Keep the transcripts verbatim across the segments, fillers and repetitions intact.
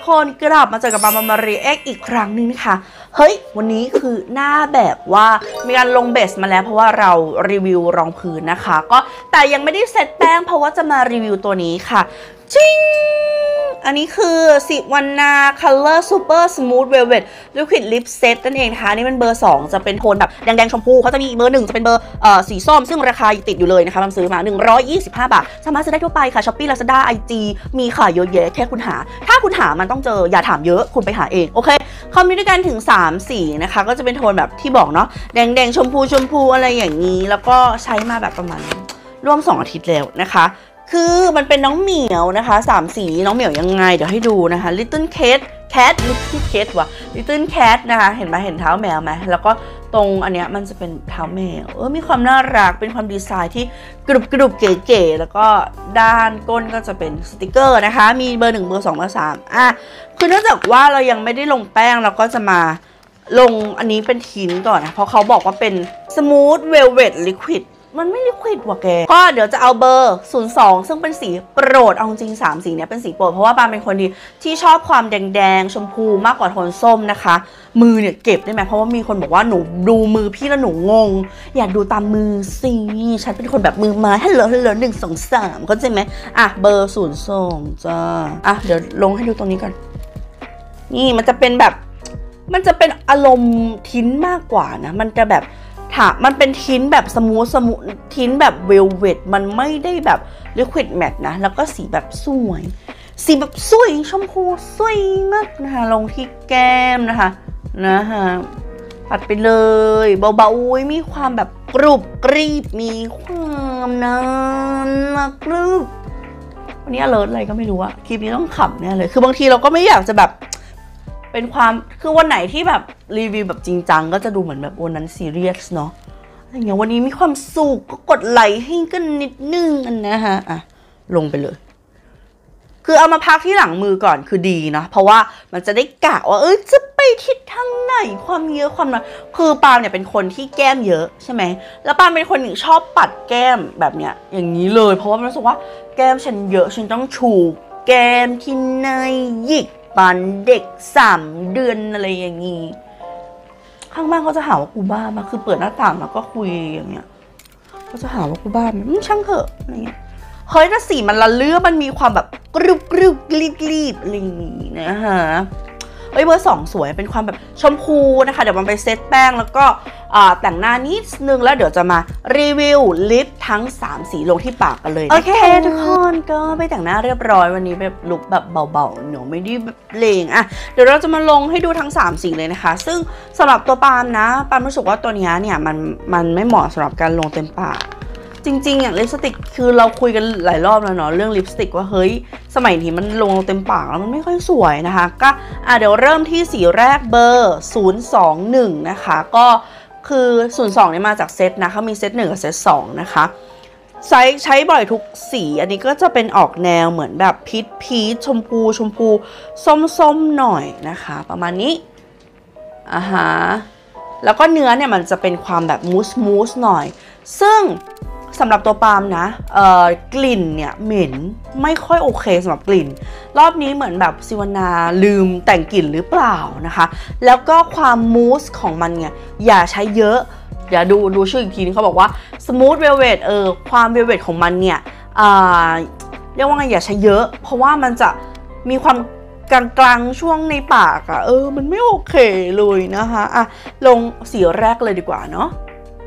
คนกลับมาเจอกับปาล์มมารีเอ็กอีกครั้งนึงนะคะเฮ้ยวันนี้คือหน้าแบบว่ามีการลงเบสมาแล้วเพราะว่าเรารีวิวรองพื้นนะคะก็แต่ยังไม่ได้เซตแป้งเพราะว่าจะมารีวิวตัวนี้ค่ะจิ้งอันนี้คือสิวรรณา Color Super Smooth Velvet Liquid Lip Set นั่นเองนะคะนี่เป็นเบอร์สองจะเป็นโทนแบบแดงๆชมพูเขาจะมีเบอร์หนึ่งจะเป็นเบอร์เอ่อสีส้มซึ่งราคาติดอยู่เลยนะคะมันซื้อมาหนึ่งร้อยยี่สิบห้าบาทสามารถซื้อได้ทั่วไปค่ะ Shopee Lazada ไอ จี มีขายเยอะแยะแค่คุณหาถ้าคุณหามันต้องเจออย่าถามเยอะคุณไปหาเองโอเคเขามีด้วยกันถึงสามสีนะคะก็จะเป็นโทนแบบที่บอกเนาะแดงๆชมพูชมพูอะไรอย่างนี้แล้วก็ใช้มาแบบประมาณร่วมสองอาทิตย์แล้วนะคะคือมันเป็นน้องเหมียวนะคะสามสีน้องเหมียวยังไงเดี๋ยวให้ดูนะคะ Little Cat Cat Little Cat ว่ะ Little Cat นะคะเห็นไหมเห็นเท้าแมวไหมแล้วก็ตรงอันเนี้ยมันจะเป็นเท้าแมวเออมีความน่ารักเป็นความดีไซน์ที่กรุบกรุบเก๋ๆแล้วก็ด้านก้นก็จะเป็นสติกเกอร์นะคะมีเบอร์หนึ่งเบอร์สองเบอร์สามอ่ะคือเนื่องจากว่าเรายังไม่ได้ลงแป้งเราก็จะมาลงอันนี้เป็นทินก่อนนะเพราะเขาบอกว่าเป็น Smooth Velvet Liquidมันไม่ลิควิดว่ะแกก็เดี๋ยวจะเอาเบอร์ศูนย์สองซึ่งเป็นสีโปรดเอาจริงสามสีเนี้ยเป็นสีโปรดเพราะว่าปาเป็นคนดีที่ชอบความแดงๆชมพูมากกว่าโทนส้มนะคะมือเนี่ยเก็บได้ไหมเพราะว่ามีคนบอกว่าหนูดูมือพี่แล้วหนูงงอยากดูตามมือสิฉันเป็นคนแบบมือไม้ฮัลโหลฮัลโหลหนึ่งสองสามเข้าใจไหมอ่ะเบอร์ศูนย์สองจ้าอ่ะเดี๋ยวลงให้ดูตรงนี้ก่อนนี่มันจะเป็นแบบมันจะเป็นอารมณ์ทิ้นมากกว่านะมันจะแบบถามันเป็นทิ้นแบบสมูทสมูททิ้นแบบเวลเวทมันไม่ได้แบบลิควิดแมทนะแล้วก็สีแบบสวยสีแบบสวยชมพูสวยมากนะคะลงที่แก้มนะคะนะคะปัดไปเลยเบาๆมีความแบบกรุบกรีบมีความนั้นมากกรุบวันนี้อเลิร์อะไรก็ไม่รู้อะคลิปนี้ต้องขำแน่เลยคือบางทีเราก็ไม่อยากจะแบบเป็นความคือวันไหนที่แบบรีวิวแบบจริงจังก็จะดูเหมือนแบบวันนั้นซีเรียสเนาะอะไรเงี้ยวันนี้มีความสุขก็กดไลค์ให้กันนิดนึงอันนะฮะอ่ะลงไปเลยคือเอามาพักที่หลังมือก่อนคือดีนะเพราะว่ามันจะได้กะว่าเอ้ยจะไปทิศทางไหนความเยอะความน้อยคือปาเนี่ยเป็นคนที่แก้มเยอะใช่ไหมแล้วปาเป็นคนหนึ่งชอบปัดแก้มแบบเนี้ยอย่างนี้เลยเพราะว่ามันรู้สึกว่าแก้มฉันเยอะฉันต้องชูแก้มที่ในหยิกปันเด็กสามเดือนอะไรอย่างงี้ข้างบ้านเขาจะหาว่ากูบ้ามาคือเปิดหน้าต่างแล้วก็คุยอย่างเงี้ยเขาจะหาว่ากูบ้ามันช่างเถอะอะไรเงี้ยเฮ้ยแต่สีมันละเลือมันมีความแบบกรุบกรุบกรีบกรีบอะไรอย่างงี้นะฮะเฮ้ยเบอร์สองสวยเป็นความแบบชมพูนะคะเดี๋ยวมันไปเซตแป้งแล้วก็แต่งหน้านิดนึงแล้วเดี๋ยวจะมารีวิวลิปทั้งสามสีลงที่ปากกันเลยโอเคทุกคนก็ไปแต่งหน้าเรียบร้อยวันนี้แบบลุคแบบเบาๆหนูไม่ได้แบบเลงอ่ะเดี๋ยวเราจะมาลงให้ดูทั้งสามสีเลยนะคะซึ่งสำหรับตัวปาล์มนะปาล์มรู้สึกว่าตัวนี้เนี่ยมันมันไม่เหมาะสำหรับการลงเต็มปากจริงๆอย่างลิปสติกคือเราคุยกันหลายรอบแล้วเนาะเรื่องลิปสติกว่าเฮ้ยสมัยนี้มันลงเต็มปากแล้วมันไม่ค่อยสวยนะคะก็อ่ะเดี๋ยวเริ่มที่สีแรกเบอร์ศูนย์สองหนึ่งนะคะก็คือศูนย์สองเนี่ยมาจากเซตนะเขามีเซตหนึ่งกับเซตสองนะคะใช้ใช้บ่อยทุกสีอันนี้ก็จะเป็นออกแนวเหมือนแบบพีชพีชชมพูชมพูส้มๆหน่อยนะคะประมาณนี้อ่าฮะแล้วก็เนื้อเนี่ยมันจะเป็นความแบบมูสมูสหน่อยซึ่งสำหรับตัวปาล์มนะเอ่อกลิ่นเนี่ยเหม็นไม่ค่อยโอเคสำหรับกลิ่นรอบนี้เหมือนแบบซิวนาลืมแต่งกลิ่นหรือเปล่านะคะแล้วก็ความมูสของมันเนี่ยอย่าใช้เยอะอย่าดูดูชื่ออีกทีนึงเขาบอกว่า smooth velvet เออความ velvet ของมันเนี่ยอ่าเรียกว่าไงอย่าใช้เยอะเพราะว่ามันจะมีความกลางๆช่วงในปากอะเออมันไม่โอเคเลยนะคะอ่ะลงสีแรกเลยดีกว่าเนาะ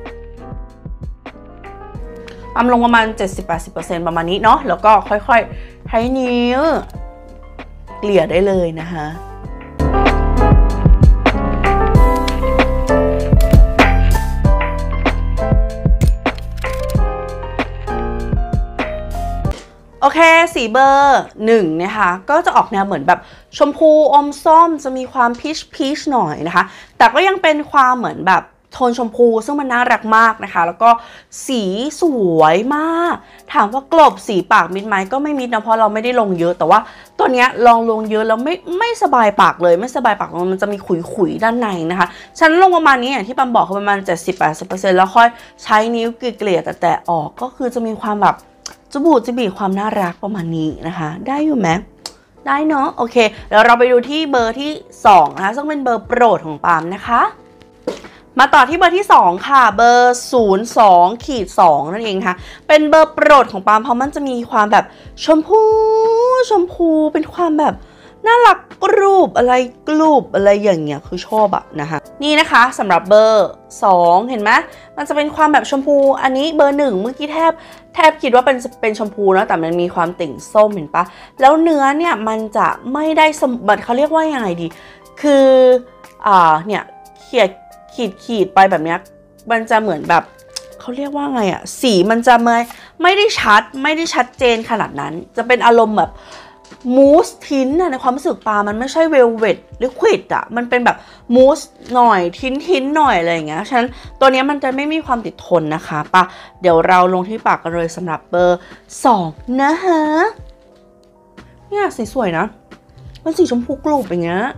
ปาล์มลงประมาณ เจ็ดสิบถึงแปดสิบเปอร์เซ็นต์ ประมาณนี้เนาะแล้วก็ค่อยๆใช้นิ้วเกลี่ยได้เลยนะคะโอเคสีเบอร์หนึ่งนะคะก็จะออกแนวเหมือนแบบชมพูอมส้มจะมีความพีชพีชหน่อยนะคะแต่ก็ยังเป็นความเหมือนแบบโทนชมพูซึ่งมันน่ารักมากนะคะแล้วก็สีสวยมากถามว่ากลบสีปากมิดไหมก็ไม่มิดนะเพราะเราไม่ได้ลงเยอะแต่ว่าตัวเนี้ยลองลงเยอะแล้วไม่ไม่สบายปากเลยไม่สบายปากมันจะมีขุยๆด้านในนะคะฉันลงประมาณนี้อย่างที่ปาล์มบอกคือประมาณ เจ็ดสิบถึงแปดสิบเปอร์เซ็นต์ แล้วค่อยใช้นิ้วเกลี่ยแต่ๆออกก็คือจะมีความแบบจบูดจะบีความน่ารักประมาณนี้นะคะได้อยู่ไหมได้เนาะโอเคเดี๋ยวเราไปดูที่เบอร์ที่สองนะคะซึ่งเป็นเบอร์โปรดของปาล์มนะคะมาต่อที่เบอร์ที่สองค่ะเบอร์ศูนย์สองขีดสองนั่นเองค่ะเป็นเบอร์โปรดของปาล์มเพราะมันจะมีความแบบชมพูชมพูเป็นความแบบน่ารักกรูบอะไรกรูบอะไรอย่างเงี้ยคือชอบอะนะคะนี่นะคะสำหรับเบอร์สองเห็นไหมมันจะเป็นความแบบชมพูอันนี้เบอร์หนึ่งเมื่อกี้แทบแทบคิดว่าเป็นเป็นชมพูนะแต่มันมีความติ่งส้มเห็นปะแล้วเนื้อเนี่ยมันจะไม่ได้สมบัติเขาเรียกว่ายังไงดีคืออ่าเนี่ยเขียดขีดขีดไปแบบเนี้ยมันจะเหมือนแบบเขาเรียกว่าไงอะสีมันจะไม่ไม่ได้ชัดไม่ได้ชัดเจนขนาดนั้นจะเป็นอารมณ์แบบมูสทินในความรู้สึกปลามันไม่ใช่เวลเวทลิควิดอะมันเป็นแบบมูสหน่อยทินทินหน่อยอะไรอย่างเงี้ยฉะนั้นตัวนี้มันจะไม่มีความติดทนนะคะปะเดี๋ยวเราลงที่ปากกันเลยสำหรับเบอร์สองนะฮะเนี่ยสีสวยนะมันสีชมพูกลูบอย่างเงี้ย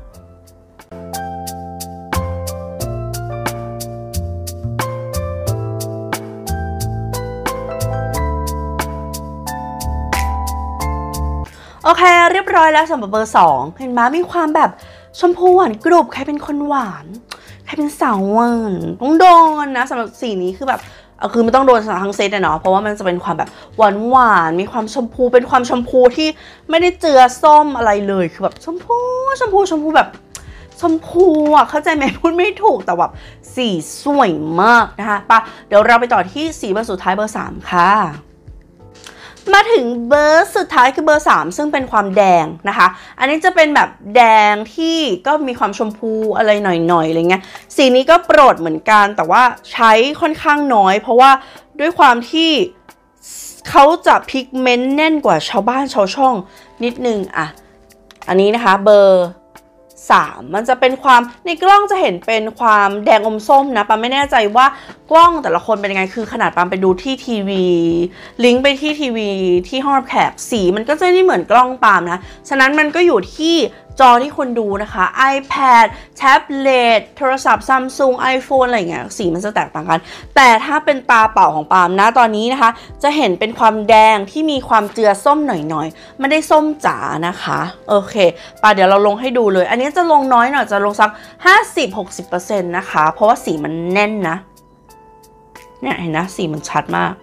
โอเคเรียบร้อยแล้วสำหรับเบอร์สองเห็นไหมมีความแบบชมพูหวานกรุบใครเป็นคนหวานใครเป็นสาวหวานต้องโดนนะสำหรับสีนี้คือแบบคือไม่ต้องโดนทั้งเซตเนาะเพราะว่ามันจะเป็นความแบบหวานหวานมีความชมพูเป็นความชมพูที่ไม่ได้เจือส้มอะไรเลยคือแบบชมพูชมพูชมพูแบบชมพูอ่ะเข้าใจไหมพูดไม่ถูกแต่แบบสีสวยมากนะคะปะเดี๋ยวเราไปต่อที่สีเบอร์สุดท้ายเบอร์สามค่ะมาถึงเบอร์สุดท้ายคือเบอร์สามซึ่งเป็นความแดงนะคะอันนี้จะเป็นแบบแดงที่ก็มีความชมพูอะไรหน่อยๆอะไรเงี้ยสีนี้ก็โปรดเหมือนกันแต่ว่าใช้ค่อนข้างน้อยเพราะว่าด้วยความที่เขาจะพิกเมนต์แน่นกว่าชาวบ้านชาวช่องนิดนึงอ่ะอันนี้นะคะเบอร์สามมันจะเป็นความในกล้องจะเห็นเป็นความแดงอมส้มนะปาไม่แน่ใจว่ากล้องแต่ละคนเป็นยังไงคือขนาดปาไปดูที่ทีวีลิงก์ไปที่ทีวีที่ห้องรับแขกสีมันก็จะไม่เหมือนกล้องปามนะฉะนั้นมันก็อยู่ที่จอที่คนดูนะคะ iPad แท็บเล็ตโทรศัพท์ Samsung iPhone อะไรเงี้ยสีมันจะแตกต่างกันแต่ถ้าเป็นตาเปล่าของปามนะตอนนี้นะคะจะเห็นเป็นความแดงที่มีความเจือส้มหน่อยๆไม่ได้ส้มจ๋านะคะโอเคปาเดี๋ยวเราลงให้ดูเลยอันนี้จะลงน้อยหน่อยจะลงสัก ห้าสิบถึงหกสิบเปอร์เซ็นต์ นะคะเพราะว่าสีมันแน่นนะเนี่ยเห็นนะสีมันชัดมาก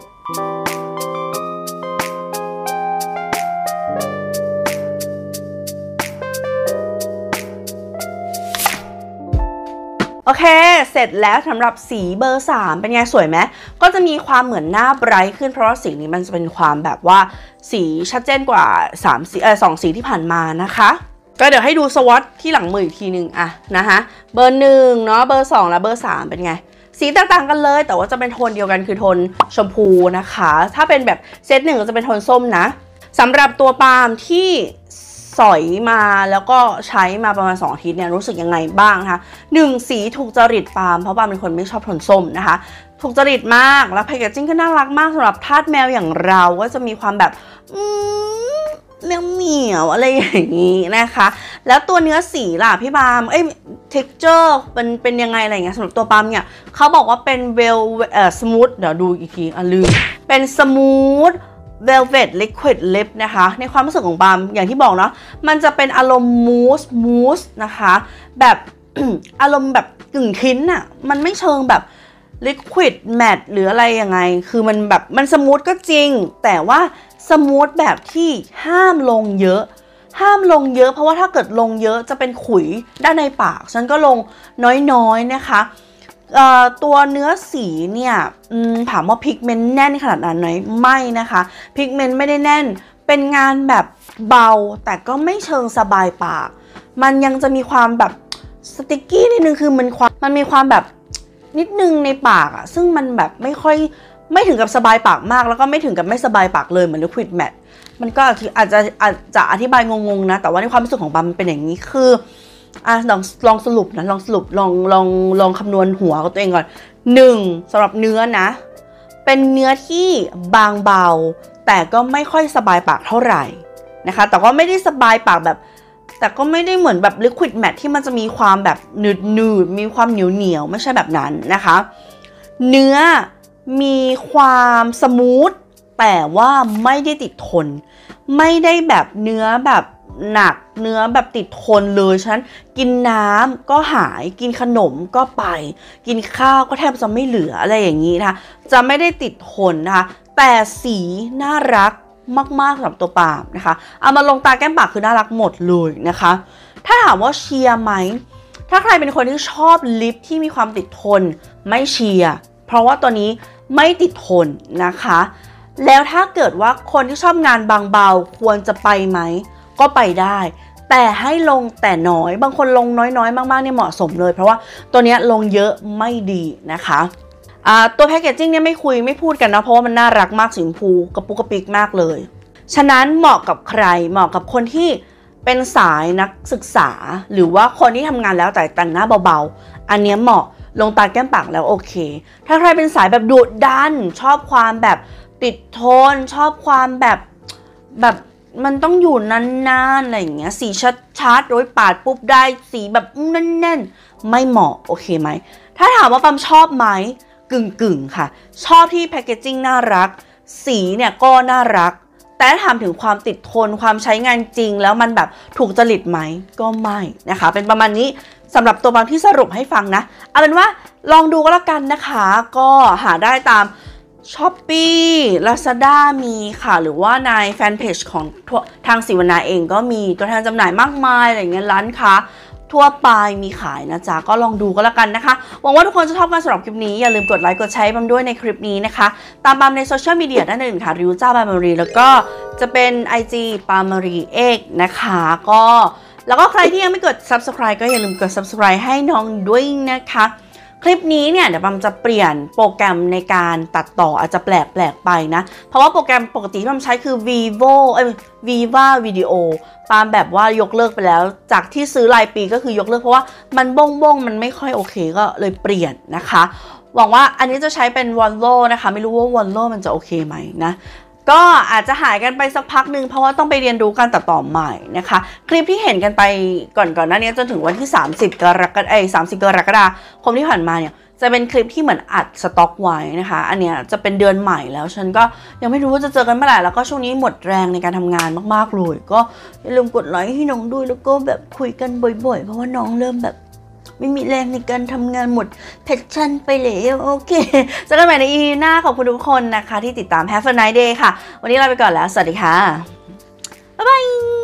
โอเคเสร็จแล้วสำหรับสีเบอร์สามเป็นไงสวยไหมก็จะมีความเหมือนหน้าไบรท์ขึ้นเพราะว่าสีนี้มันจะเป็นความแบบว่าสีชัดเจนกว่าสามสีเออสองสีที่ผ่านมานะคะก็เดี๋ยวให้ดูสวอตที่หลังมืออีกทีหนึ่งอะนะคะเบอร์หนึ่งเนาะเบอร์สองและเบอร์สามเป็นไงสีแตกต่างกันเลยแต่ว่าจะเป็นโทนเดียวกันคือโทนชมพูนะคะถ้าเป็นแบบเซตหนึ่งก็จะเป็นโทนส้มนะสำหรับตัวปาล์มที่สอยมาแล้วก็ใช้มาประมาณสองอาทิตย์เนี่ยรู้สึกยังไงบ้างนะคะหนึ่งสีถูกจริตปาล์มเพราะปาล์มเป็นคนไม่ชอบโทนส้มนะคะถูกจริตมากแล้วแพคเกจจิ้งก็น่ารักมากสำหรับทาสแมวอย่างเราก็จะมีความแบบอืมเหนียวเหนียวอะไรอย่างนี้นะคะแล้วตัวเนื้อสีล่ะพี่ปาล์มเอ้ย texture เป็นเป็นยังไงอะไรเงี้ยสำหรับตัวปาล์มเนี่ยเขาบอกว่าเป็นเวลเอ่อสมูทเดี๋ยวดูอีกทีอ่ะลืมเป็นสมูทVelvet Liquid Lip นะคะในความรู้สึกของปาล์มอย่างที่บอกเนาะมันจะเป็นอารมณ์มูสมูสนะคะแบบ อารมณ์แบบกึ่งทิ้นอะมันไม่เชิงแบบ Liquid Matte หรืออะไรยังไงคือมันแบบมันสมูทก็จริงแต่ว่าสมูทแบบที่ห้ามลงเยอะห้ามลงเยอะเพราะว่าถ้าเกิดลงเยอะจะเป็นขุยด้านในปากฉันก็ลงน้อยๆนะคะตัวเนื้อสีเนี่ยถามว่าพิกเมนต์แน่นขนาดนั้นไหมไม่นะคะพิกเมนต์ไม่ได้แน่นเป็นงานแบบเบาแต่ก็ไม่เชิงสบายปากมันยังจะมีความแบบสติกกี้นิดนึงคือมันความมันมีความแบบนิดนึงในปากอะซึ่งมันแบบไม่ค่อยไม่ถึงกับสบายปากมากแล้วก็ไม่ถึงกับไม่สบายปากเลยเหมือน Liquid Matte มันก็อาจจะอาจจะอธิบายงงๆนะแต่ว่าในความรู้สึกของปาล์มมันเป็นอย่างนี้คืออ่ะลองลองสรุปนะลองสรุปลองลองลองคำนวณหัวของตัวเองก่อนหนึ่งสำหรับเนื้อนะเป็นเนื้อที่บางเบาแต่ก็ไม่ค่อยสบายปากเท่าไหร่นะคะแต่ก็ไม่ได้สบายปากแบบแต่ก็ไม่ได้เหมือนแบบ Liquid Matte ที่มันจะมีความแบบหนืดหนืดมีความเหนียวเหนียวไม่ใช่แบบนั้นนะคะเนื้อมีความสมูทแต่ว่าไม่ได้ติดทนไม่ได้แบบเนื้อแบบหนักเนื้อแบบติดทนเลยฉะนั้นกินน้ำก็หายกินขนมก็ไปกินข้าวก็แทบจะไม่เหลืออะไรอย่างนี้นะคะจะไม่ได้ติดทนนะคะแต่สีน่ารักมากๆสำหรับตัวปาล์มนะคะเอามาลงตาแก้มปากคือน่ารักหมดเลยนะคะถ้าถามว่าเชียร์ไหมถ้าใครเป็นคนที่ชอบลิปที่มีความติดทนไม่เชียร์เพราะว่าตัวนี้ไม่ติดทนนะคะแล้วถ้าเกิดว่าคนที่ชอบงานบางเบาควรจะไปไหมก็ไปได้แต่ให้ลงแต่น้อยบางคนลงน้อยๆมากๆเนี่ยเหมาะสมเลยเพราะว่าตัวนี้ลงเยอะไม่ดีนะคะตัวแพคเกจจิ้งเนี่ยไม่คุยไม่พูดกันนะเพราะว่ามันน่ารักมากสีชมพูกระปุกกระปิกมากเลยฉะนั้นเหมาะกับใครเหมาะกับคนที่เป็นสายนักศึกษาหรือว่าคนที่ทำงานแล้วแต่แต่งหน้าเบาๆอันนี้เหมาะลงตาแก้มปากแล้วโอเคถ้าใครเป็นสายแบบดุดันชอบความแบบติดโทนชอบความแบบแบบมันต้องอยู่นานๆอะไรอย่างเงี้ยสีชัดๆโดยปาดปุ๊บได้สีแบบแน่นๆไม่เหมาะโอเคไหมถ้าถามว่าปั๊มชอบไหมกึ่งๆค่ะชอบที่แพคเกจจิ้งน่ารักสีเนี่ยก็น่ารักแต่ถ้าถามถึงความติดทนความใช้งานจริงแล้วมันแบบถูกจริตไหมก็ไม่นะคะเป็นประมาณนี้สำหรับตัวบางที่สรุปให้ฟังนะเอาเป็นว่าลองดูก็แล้วกันนะคะก็หาได้ตาม Shopee Lazada มีค่ะหรือว่าในแฟนเพจของทางศิวนาเองก็มีตัวแทนจำหน่ายมากมายอะไรอย่างเงี้ยร้านค้าทั่วไปมีขายนะจ๊ะก็ลองดูก็แล้วกันนะคะหวังว่าทุกคนจะชอบกันสำหรับคลิปนี้อย่าลืมกดไลค์กดแชร์บัมด้วยในคลิปนี้นะคะตามบัมในโซเชียลมีเดียด้านอื่นค่ะริวจ้าปามารีแล้วก็จะเป็น ไอ จี ปามารีเอกนะคะก็แล้วก็ใครที่ยังไม่กด ซับสไครบ์ ก็อย่าลืมกด ซับสไครบ์ ให้น้องด้วยนะคะคลิปนี้เนี่ยเดี๋ยวบัมจะเปลี่ยนโปรแกรมในการตัดต่ออาจจะแปลกแปลกไปนะเพราะว่าโปรแกรมปกติที่บัมใช้คือ vivo เอ้ย viva video ปาล์มแบบว่ายกเลิกไปแล้วจากที่ซื้อรายปีก็คือยกเลิกเพราะว่ามันบ้งบ้งมันไม่ค่อยโอเคก็เลยเปลี่ยนนะคะหวังว่าอันนี้จะใช้เป็น Volvo นะคะไม่รู้ว่า Volvo มันจะโอเคไหมนะก็อาจจะหายกันไปสักพักหนึ่งเพราะว่าต้องไปเรียนรู้การตัดต่อใหม่นะคะคลิปที่เห็นกันไปก่อนก่อนหน้านี้จนถึงวันที่สามสิบกรกฎาคมเอ้ยสามสิบกรกฎาคมที่ผ่านมาเนี่ยจะเป็นคลิปที่เหมือนอัดสต็อกไว้นะคะอันเนี้ยจะเป็นเดือนใหม่แล้วฉันก็ยังไม่รู้ว่าจะเจอกันเมื่อไหร่แล้วก็ช่วงนี้หมดแรงในการทำงานมากๆเลยก็อย่าลืมกดไลค์ให้น้องด้วยแล้วก็แบบคุยกันบ่อยๆเพราะว่าน้องเริ่มแบบไม่มีแรงในการทำงานหมดแพชชั่นไปแล้วโอเคเจอกันใหม่ใน อี พี หน้าขอบคุณทุกคนนะคะที่ติดตาม Have a nice day ค่ะวันนี้ลาไปก่อนแล้วสวัสดีค่ะบ๊ายบาย